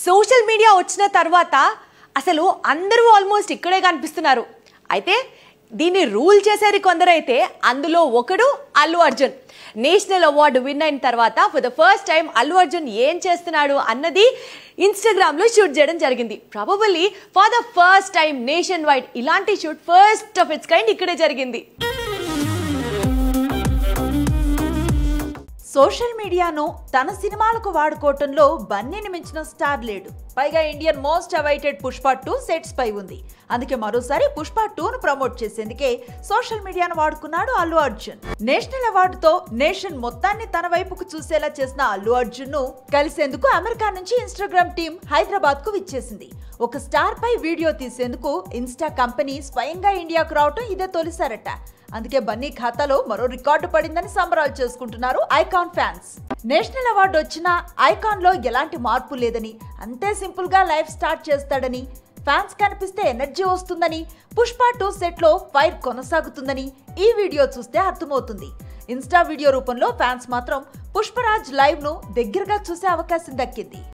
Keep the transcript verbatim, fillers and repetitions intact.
Social media వచ్చిన తర్వాత అసలు అందరూ ఆల్మోస్ట్ ఇక్కడే కనిపిస్తున్నారు. అయితే దీన్ని రూల్ చేసేది కొందరైతే అందులో ఒకడు Allu Arjun. National award win అయిన తర్వాత for the first time Allu Arjun ఏం చేస్తున్నాడు అన్నది ఇన్స్టాగ్రామ్ లో షూట్ చేయడం జరిగింది. Probably for the first time nation wide ఇలాంటి shoot first of its kind ఇక్కడే జరిగింది. సోషల్ మీడియాను తన సినిమాలకు వాడుకోవటంలో బన్నీని మించిన స్టార్ లేడు. పైగా Indian most awaited Pushpa two sets పై ఉంది. అందుకే మరోసారి పుష్ప టూను ప్రమోట్ చేసేందుకే సోషల్ మీడియాను వాడుకున్నాడు అల్లు అర్జున్. నేషనల్ అవార్డుతో నేషన్ మొత్తాన్ని తన వైపుకు చూసేలా చేసిన అల్లు అర్జున్ ను కలిసేందుకు అమెరికా నుంచి ఇన్స్టాగ్రామ్ టీం హైదరాబాద్ కు విచ్చేసింది. ఒక స్టార్ పై వీడియో తీసేందుకు ఇన్స్టా కంపెనీ స్వయంగా ఇండియాకు రావటం ఇదే తొలిసారట. అందుకే బన్నీ ఖాతాలో మరో రికార్డు పడిందని సంబరాలు చేసుకుంటున్నారు ఐకాన్ ఫ్యాన్స్. నేషనల్ అవార్డు వచ్చిన ఐకాన్ లో ఎలాంటి మార్పు లేదని, అంతే సింపుల్ గా లైఫ్ స్టార్ట్ చేస్తాడని, ఫ్యాన్స్ కనిపిస్తే ఎనర్జీ వస్తుందని, పుష్ప టూ సెట్ లో ఫైర్ కొనసాగుతుందని ఈ వీడియో చూస్తే అర్థమవుతుంది. ఇన్స్టా వీడియో రూపంలో ఫ్యాన్స్ మాత్రం పుష్పరాజ్ లైవ్ ను దగ్గరగా చూసే అవకాశం దక్కింది.